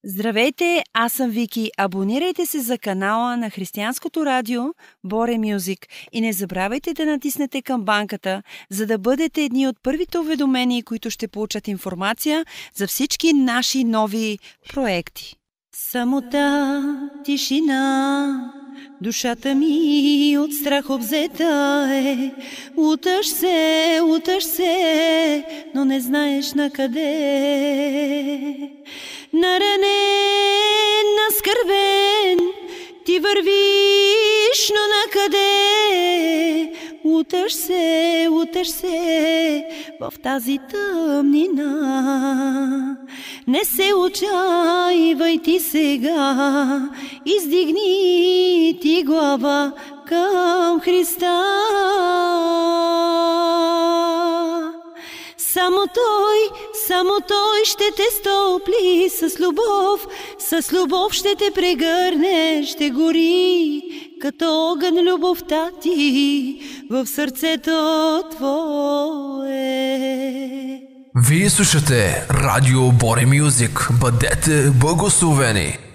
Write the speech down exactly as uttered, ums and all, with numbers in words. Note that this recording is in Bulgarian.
Здравейте, аз съм Вики. Абонирайте се за канала на християнското радио Боре Мюзик и не забравяйте да натиснете камбанката, за да бъдете едни от първите уведомени, които ще получат информация за всички наши нови проекти. Самота, тишина, душата ми от страх обзета е. Утъж се, утъж се, но не знаеш на къде. Наранен, наскърбен, ти вървиш, но на къде? Утъж се, утъж се в тази тъмнина. Не се отчаивай ти сега, издигни ти глава към Христа. Само Той, само Той ще те стопли с любов, с любов ще те прегърне, ще гори като огън любовта ти в сърцето твое. Вие слушате Радио Боре Мюзик. Бъдете благословени!